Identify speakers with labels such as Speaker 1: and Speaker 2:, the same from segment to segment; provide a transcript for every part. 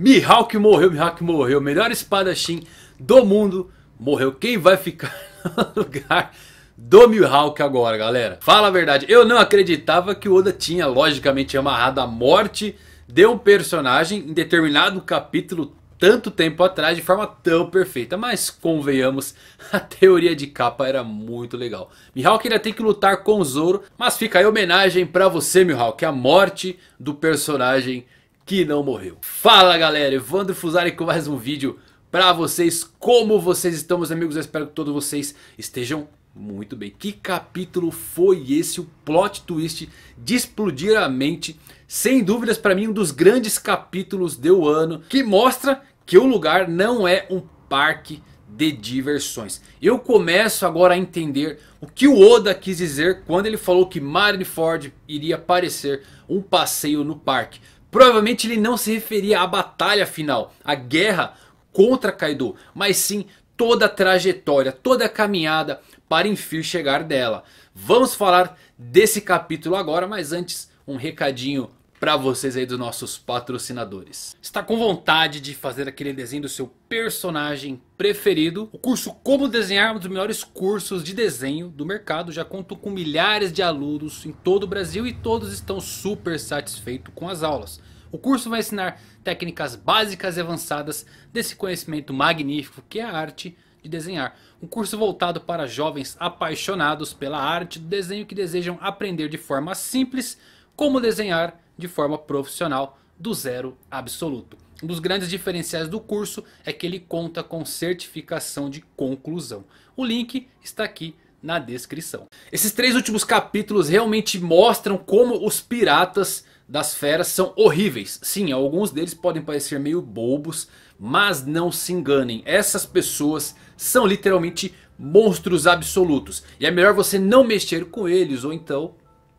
Speaker 1: Mihawk morreu, Mihawk morreu. Melhor espadachim do mundo morreu. Quem vai ficar no lugar do Mihawk agora, galera? Fala a verdade, eu não acreditava que o Oda tinha logicamente amarrado a morte de um personagem em determinado capítulo tanto tempo atrás de forma tão perfeita. Mas convenhamos, a teoria de capa era muito legal. Mihawk ainda tem que lutar com o Zoro, mas fica aí homenagem pra você, Mihawk, a morte do personagem que não morreu. Fala galera, Evandro Fusari com mais um vídeo pra vocês. Como vocês estão, meus amigos? Eu espero que todos vocês estejam muito bem. Que capítulo foi esse? O plot twist de explodir a mente. Sem dúvidas pra mim um dos grandes capítulos do ano, que mostra que o lugar não é um parque de diversões. Eu começo agora a entender o que o Oda quis dizer quando ele falou que Marineford iria parecer um passeio no parque. Provavelmente ele não se referia à batalha final, à guerra contra Kaido, mas sim toda a trajetória, toda a caminhada para enfim chegar dela. Vamos falar desse capítulo agora, mas antes um recadinho para vocês aí dos nossos patrocinadores. Está com vontade de fazer aquele desenho do seu personagem preferido? O curso Como Desenhar é um dos melhores cursos de desenho do mercado. Já conto com milhares de alunos em todo o Brasil e todos estão super satisfeitos com as aulas. O curso vai ensinar técnicas básicas e avançadas desse conhecimento magnífico que é a arte de desenhar. Um curso voltado para jovens apaixonados pela arte do desenho que desejam aprender de forma simples como desenhar de forma profissional do zero absoluto. Um dos grandes diferenciais do curso é que ele conta com certificação de conclusão. O link está aqui na descrição. Esses 3 últimos capítulos realmente mostram como os piratas das feras são horríveis. Sim, alguns deles podem parecer meio bobos, mas não se enganem. Essas pessoas são literalmente monstros absolutos. E é melhor você não mexer com eles, ou então...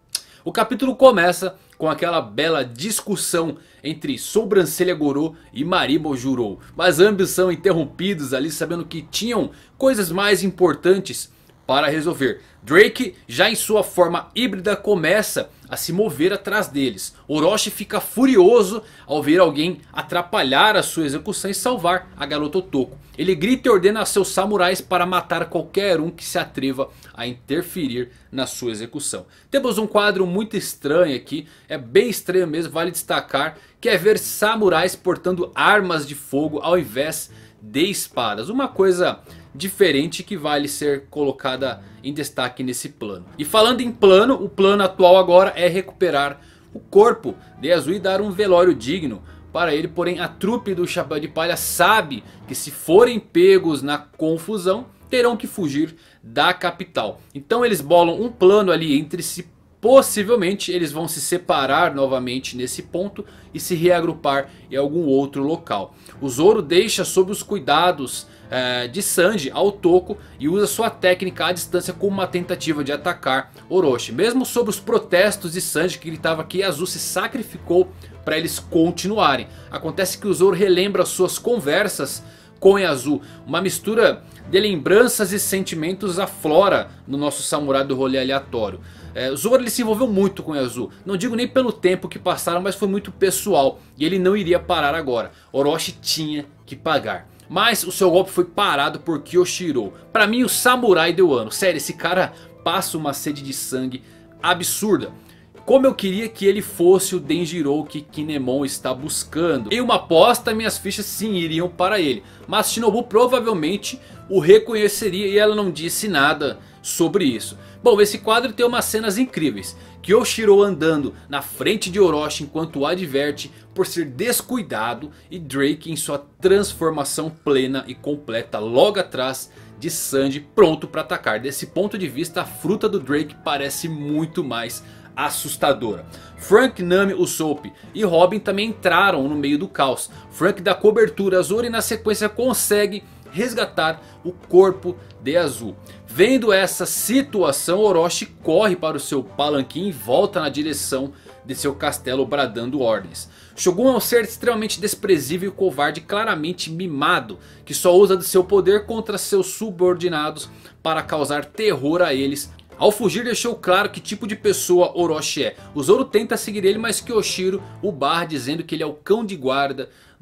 Speaker 1: O capítulo começa com aquela bela discussão entre Sobrancelha Gorô e Marimo Jurou. Mas ambos são interrompidos ali sabendo que tinham coisas mais importantes para resolver. Drake já em sua forma híbrida começa a se mover atrás deles. Orochi fica furioso ao ver alguém atrapalhar a sua execução e salvar a garota Otoko. Ele grita e ordena a seus samurais para matar qualquer um que se atreva a interferir na sua execução. Temos um quadro muito estranho aqui, é bem estranho mesmo, vale destacar, que é ver samurais portando armas de fogo ao invés de espadas. Uma coisa diferente que vale ser colocada em destaque nesse plano. E falando em plano, o plano atual agora é recuperar o corpo de Azul e dar um velório digno para ele. Porém a trupe do Chapéu de Palha sabe que se forem pegos na confusão terão que fugir da capital. Então eles bolam um plano ali entre si. Possivelmente eles vão se separar novamente nesse ponto e se reagrupar em algum outro local. O Zoro deixa sob os cuidados de Sanji a Otoko e usa sua técnica à distância como uma tentativa de atacar Orochi. Mesmo sob os protestos de Sanji que gritava que Yazu se sacrificou para eles continuarem. Acontece que o Zoro relembra suas conversas com Yazu. Uma mistura de lembranças e sentimentos aflora no nosso samurai do rolê aleatório. O Zoro ele se envolveu muito com Yazu. Não digo nem pelo tempo que passaram, mas foi muito pessoal. E ele não iria parar agora. Orochi tinha que pagar. Mas o seu golpe foi parado por Kyoshiro. Pra mim o samurai do ano. Sério, esse cara passa uma sede de sangue absurda. Como eu queria que ele fosse o Denjiro que Kinemon está buscando. Em uma aposta minhas fichas sim iriam para ele. Mas Shinobu provavelmente o reconheceria e ela não disse nada sobre isso. Bom, esse quadro tem umas cenas incríveis. Kyoshiro andando na frente de Orochi enquanto o adverte por ser descuidado. E Drake em sua transformação plena e completa logo atrás de Sanji, pronto para atacar. Desse ponto de vista a fruta do Drake parece muito mais assustadora. Frank, Nami, Usopp e Robin também entraram no meio do caos. Frank dá cobertura a Zoro e na sequência consegue resgatar o corpo de Azul. Vendo essa situação, Orochi corre para o seu palanquim e volta na direção de seu castelo bradando ordens. Shogun é um ser extremamente desprezível e covarde, claramente mimado, que só usa de seu poder contra seus subordinados para causar terror a eles. Ao fugir deixou claro que tipo de pessoa Orochi é. O Zoro tenta seguir ele, mas Kyoshiro o barra dizendo que ele é o cão de guarda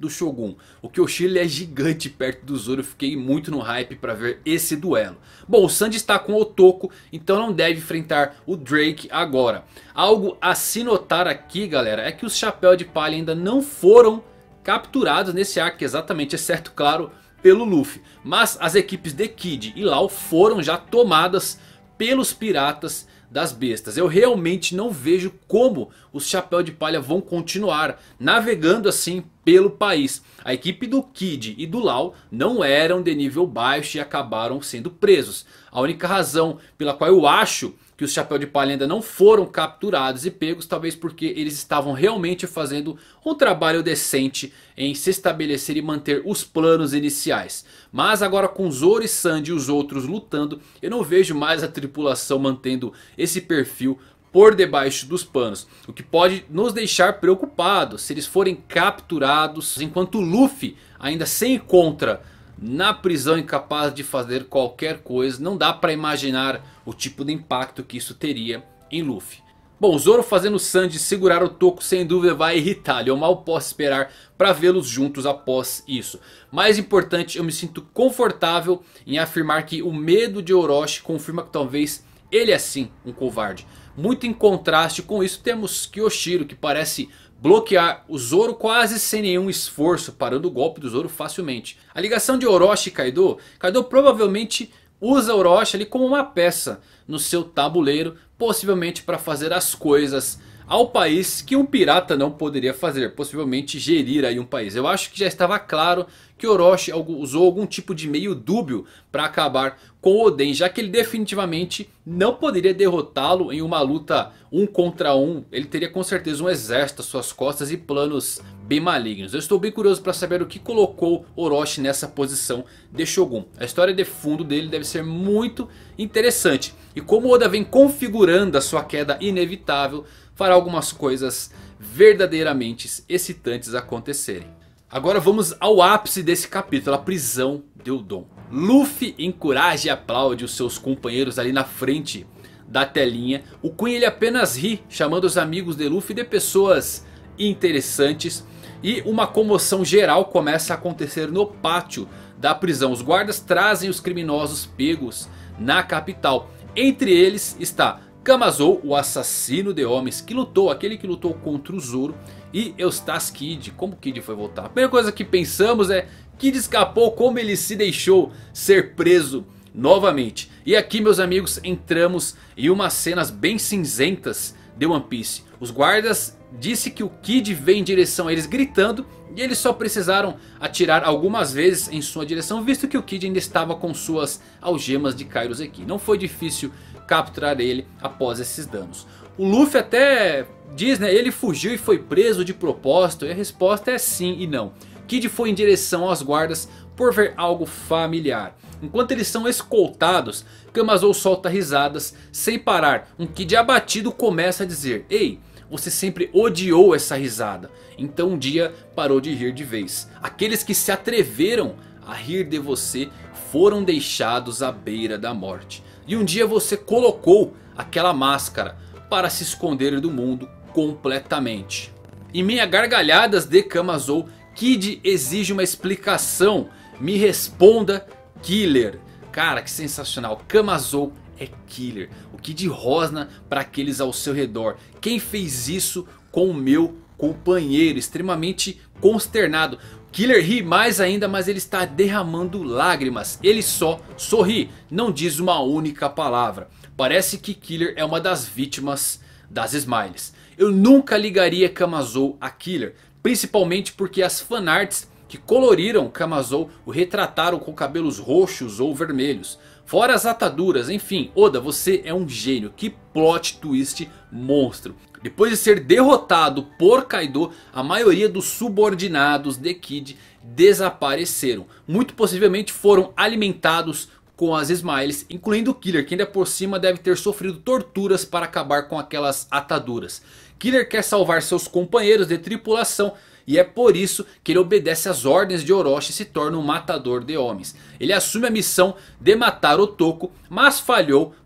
Speaker 1: do Shogun. O Kyoshiro ele é gigante perto do Zoro. Eu fiquei muito no hype para ver esse duelo. Bom, o Sanji está com o Otoko, então não deve enfrentar o Drake agora. Algo a se notar aqui, galera, é que os Chapéu de Palha ainda não foram capturados nesse arco exatamente, exceto, claro, pelo Luffy. Mas as equipes de Kid e Law foram já tomadas pelos piratas das bestas. Eu realmente não vejo como os Chapéu de Palha vão continuar navegando assim pelo país. A equipe do Kid e do Law não eram de nível baixo e acabaram sendo presos. A única razão pela qual eu acho que os Chapéu de Palha ainda não foram capturados e pegos, talvez porque eles estavam realmente fazendo um trabalho decente em se estabelecer e manter os planos iniciais. Mas agora com Zoro e Sanji e os outros lutando, eu não vejo mais a tripulação mantendo esse perfil por debaixo dos panos. O que pode nos deixar preocupados se eles forem capturados enquanto Luffy ainda se encontra na prisão, incapaz de fazer qualquer coisa. Não dá para imaginar o tipo de impacto que isso teria em Luffy. Bom, Zoro fazendo o Sanji segurar o Toko sem dúvida vai irritá-lo. Eu mal posso esperar para vê-los juntos após isso. Mais importante, eu me sinto confortável em afirmar que o medo de Orochi confirma que talvez ele é sim um covarde. Muito em contraste com isso temos Kyoshiro, que parece bloquear o Zoro quase sem nenhum esforço, parando o golpe do Zoro facilmente. A ligação de Orochi e Kaido, Kaido provavelmente usa Orochi ali como uma peça no seu tabuleiro, possivelmente para fazer as coisas ao país que um pirata não poderia fazer, possivelmente gerir aí um país. Eu acho que já estava claro que Orochi usou algum tipo de meio dúbio para acabar com Oden, já que ele definitivamente não poderia derrotá-lo em uma luta 1 contra 1. Ele teria com certeza um exército às suas costas e planos bem malignos. Eu estou bem curioso para saber o que colocou Orochi nessa posição de Shogun. A história de fundo dele deve ser muito interessante. E como Oda vem configurando a sua queda inevitável, fará algumas coisas verdadeiramente excitantes acontecerem. Agora vamos ao ápice desse capítulo, a prisão de Udon. Luffy encoraja e aplaude os seus companheiros ali na frente da telinha. O Queen ele apenas ri, chamando os amigos de Luffy de pessoas interessantes. E uma comoção geral começa a acontecer no pátio da prisão. Os guardas trazem os criminosos pegos na capital. Entre eles está Kamazou, o assassino de homens que lutou, aquele que lutou contra o Zoro, e Eustace Kid. Como Kid foi voltar? A primeira coisa que pensamos é: Kid escapou, como ele se deixou ser preso novamente. E aqui, meus amigos, entramos em umas cenas bem cinzentas de One Piece. Os guardas disse que o Kid vem em direção a eles gritando, e eles só precisaram atirar algumas vezes em sua direção, visto que o Kid ainda estava com suas algemas de Kairoseki. Não foi difícil capturar ele após esses danos. O Luffy até diz, né, ele fugiu e foi preso de propósito, e a resposta é sim e não. Kid foi em direção aos guardas por ver algo familiar. Enquanto eles são escoltados, Kamazou solta risadas sem parar. Um Kid abatido começa a dizer: ei, você sempre odiou essa risada, então um dia parou de rir de vez. Aqueles que se atreveram a rir de você foram deixados à beira da morte. E um dia você colocou aquela máscara para se esconder do mundo completamente. Em meio a gargalhadas de Kamazou, Kid exige uma explicação. Me responda, Killer. Cara, que sensacional. Kamazou é Killer. O Kid rosna para aqueles ao seu redor. Quem fez isso com o meu companheiro? Extremamente consternado. Killer ri mais ainda, mas ele está derramando lágrimas. Ele só sorri, não diz uma única palavra. Parece que Killer é uma das vítimas das Smiles. Eu nunca ligaria Kamazou a Killer, principalmente porque as fanarts que coloriram Kamazou o retrataram com cabelos roxos ou vermelhos. Fora as ataduras, enfim, Oda, você é um gênio. Que plot twist monstro. Depois de ser derrotado por Kaido, a maioria dos subordinados de Kid desapareceram. Muito possivelmente foram alimentados com as Smiles, incluindo o Killer, que ainda por cima deve ter sofrido torturas para acabar com aquelas ataduras. Killer quer salvar seus companheiros de tripulação, e é por isso que ele obedece às ordens de Orochi e se torna um matador de homens. Ele assume a missão de matar Otoko, mas falhou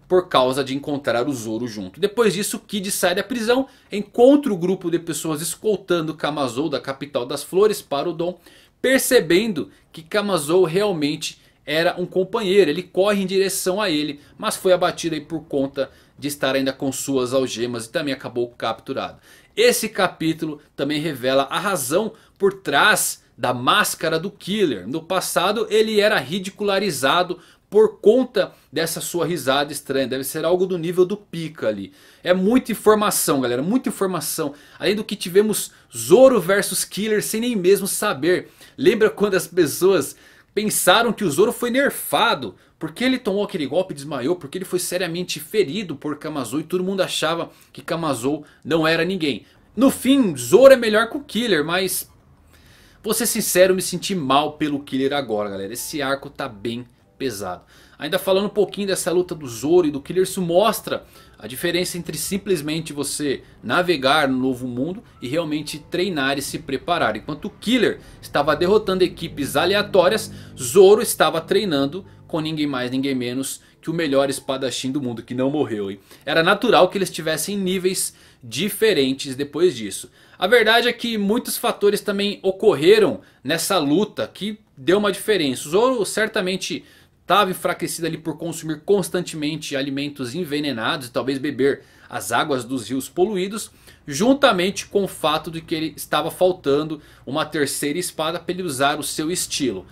Speaker 1: por causa de encontrar o Zoro junto. Depois disso, Kid sai da prisão, encontra o grupo de pessoas escoltando Kamazou da capital das flores para o Dom. Percebendo que Kamazou realmente era um companheiro, ele corre em direção a ele, mas foi abatido aí por conta de estar ainda com suas algemas e também acabou capturado. Esse capítulo também revela a razão por trás da máscara do Killer. No passado ele era ridicularizado por conta dessa sua risada estranha. Deve ser algo do nível do Pika ali. É muita informação, galera, muita informação. Além do que tivemos Zoro versus Killer sem nem mesmo saber. Lembra quando as pessoas pensaram que o Zoro foi nerfado porque ele tomou aquele golpe e desmaiou, porque ele foi seriamente ferido por Kamazou e todo mundo achava que Kamazou não era ninguém. No fim, Zoro é melhor que o Killer, mas vou ser sincero, me senti mal pelo Killer agora, galera. Esse arco tá bem pesado. Ainda falando um pouquinho dessa luta do Zoro e do Killer, isso mostra a diferença entre simplesmente você navegar no novo mundo e realmente treinar e se preparar. Enquanto o Killer estava derrotando equipes aleatórias, Zoro estava treinando com ninguém mais, ninguém menos que o melhor espadachim do mundo, que não morreu, hein? Era natural que eles tivessem níveis diferentes depois disso. A verdade é que muitos fatores também ocorreram nessa luta que deu uma diferença. O Zoro certamente estava enfraquecido ali por consumir constantemente alimentos envenenados e talvez beber as águas dos rios poluídos, juntamente com o fato de que ele estava faltando uma terceira espada para ele usar o seu estilo.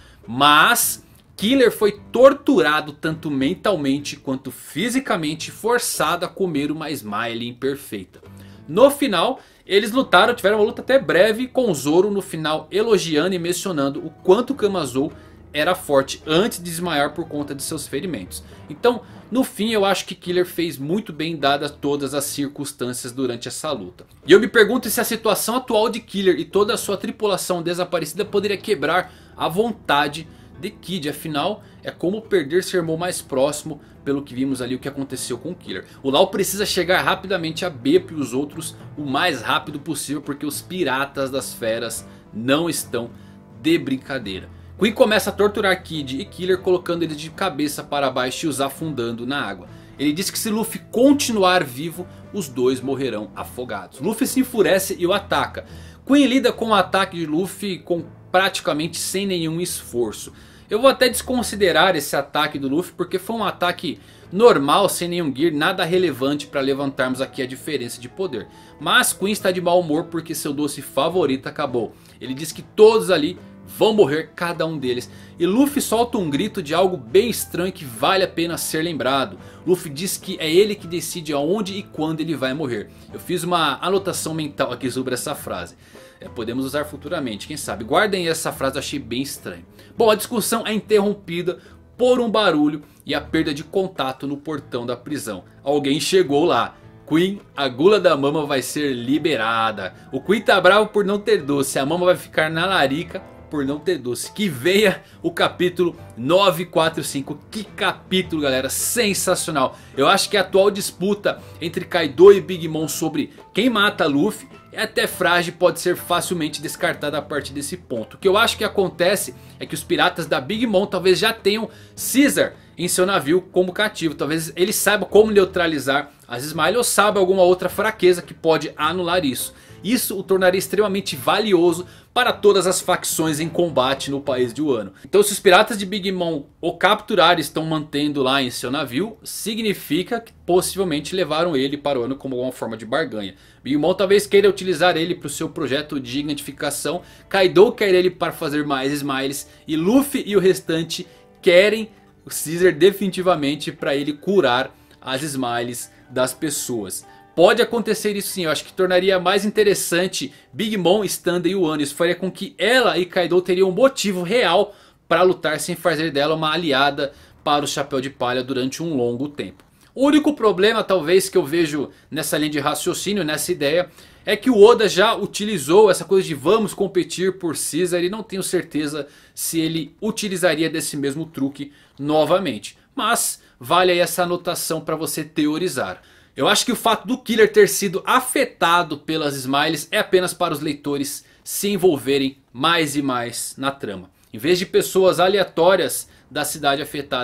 Speaker 1: Mas Killer foi torturado tanto mentalmente quanto fisicamente, forçado a comer uma Smile imperfeita. No final, eles lutaram, tiveram uma luta até breve com o Zoro no final, elogiando e mencionando o quanto Kamazou era forte antes de desmaiar por conta de seus ferimentos. Então, no fim, eu acho que Killer fez muito bem dadas todas as circunstâncias durante essa luta. E eu me pergunto se a situação atual de Killer e toda a sua tripulação desaparecida poderia quebrar a vontade de Kid. Afinal, é como perder seu irmão mais próximo, pelo que vimos ali o que aconteceu com o Killer. O Law precisa chegar rapidamente a Beppo e os outros o mais rápido possível, porque os piratas das feras não estão de brincadeira. Queen começa a torturar Kid e Killer, colocando ele de cabeça para baixo e os afundando na água. Ele diz que se Luffy continuar vivo, os dois morrerão afogados. Luffy se enfurece e o ataca. Queen lida com o ataque de Luffy praticamente sem nenhum esforço. Eu vou até desconsiderar esse ataque do Luffy, porque foi um ataque normal, sem nenhum gear, nada relevante para levantarmos aqui a diferença de poder. Mas Queen está de mau humor porque seu doce favorito acabou. Ele diz que todos ali vão morrer, cada um deles. E Luffy solta um grito de algo bem estranho que vale a pena ser lembrado. Luffy diz que é ele que decide aonde e quando ele vai morrer. Eu fiz uma anotação mental aqui sobre essa frase. Podemos usar futuramente, quem sabe. Guardem essa frase, eu achei bem estranho. Bom, a discussão é interrompida por um barulho e a perda de contato no portão da prisão. Alguém chegou lá. Queen, a gula da mama vai ser liberada. O Queen tá bravo por não ter doce. A mama vai ficar na larica por não ter doce. Que venha o capítulo 945. Que capítulo, galera, sensacional. Eu acho que a atual disputa entre Kaido e Big Mom sobre quem mata Luffy é até frágil e pode ser facilmente descartada a partir desse ponto. O que eu acho que acontece é que os piratas da Big Mom talvez já tenham Caesar em seu navio como cativo. Talvez ele saiba como neutralizar as Smile ou saiba alguma outra fraqueza que pode anular isso. Isso o tornaria extremamente valioso para todas as facções em combate no país de Wano. Então, se os piratas de Big Mom o capturarem e estão mantendo lá em seu navio, significa que possivelmente levaram ele para Wano como uma forma de barganha. Big Mom talvez queira utilizar ele para o seu projeto de identificação. Kaido quer ele para fazer mais Smiles. E Luffy e o restante querem o Caesar definitivamente para ele curar as Smiles das pessoas. Pode acontecer isso sim, eu acho que tornaria mais interessante Big Mom estando em Wano. Isso faria com que ela e Kaido teriam um motivo real para lutar sem fazer dela uma aliada para o Chapéu de Palha durante um longo tempo. O único problema talvez que eu vejo nessa linha de raciocínio, nessa ideia, é que o Oda já utilizou essa coisa de vamos competir por Caesar e não tenho certeza se ele utilizaria desse mesmo truque novamente. Mas vale aí essa anotação para você teorizar. Eu acho que o fato do Killer ter sido afetado pelas Smiles é apenas para os leitores se envolverem mais e mais na trama. Em vez de pessoas aleatórias da cidade afetadas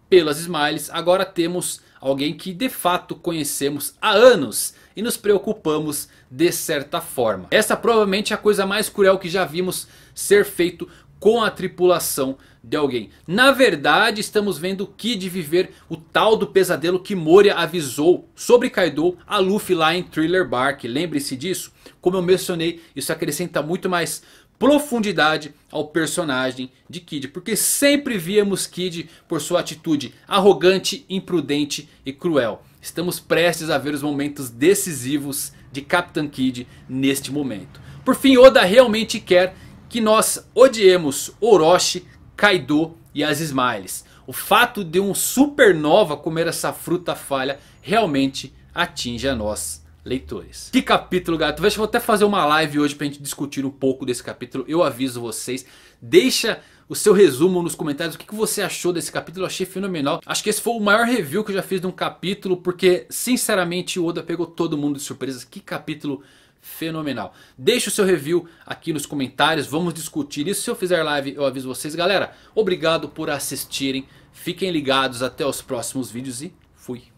Speaker 1: pelas Smiles, agora temos alguém que de fato conhecemos há anos e nos preocupamos de certa forma. Essa provavelmente é a coisa mais cruel que já vimos ser feito com a tripulação de alguém. Na verdade, estamos vendo Kid viver o tal do pesadelo que Moria avisou sobre Kaido a Luffy lá em Thriller Bark. Lembre-se disso? Como eu mencionei, isso acrescenta muito mais profundidade ao personagem de Kid, porque sempre víamos Kid por sua atitude arrogante, imprudente e cruel. Estamos prestes a ver os momentos decisivos de Capitão Kid neste momento. Por fim, Oda realmente quer que nós odiemos Orochi, Kaido e as Smiles. O fato de um supernova comer essa fruta falha realmente atinge a nós, leitores. Que capítulo, gato. Vou até fazer uma live hoje pra gente discutir um pouco desse capítulo. Eu aviso vocês. Deixa o seu resumo nos comentários. O que você achou desse capítulo? Eu achei fenomenal. Acho que esse foi o maior review que eu já fiz de um capítulo. Porque sinceramente o Oda pegou todo mundo de surpresa. Que capítulo fenomenal. Deixe o seu review aqui nos comentários. Vamos discutir isso. Se eu fizer live eu aviso vocês. Galera, obrigado por assistirem. Fiquem ligados. Até os próximos vídeos e fui.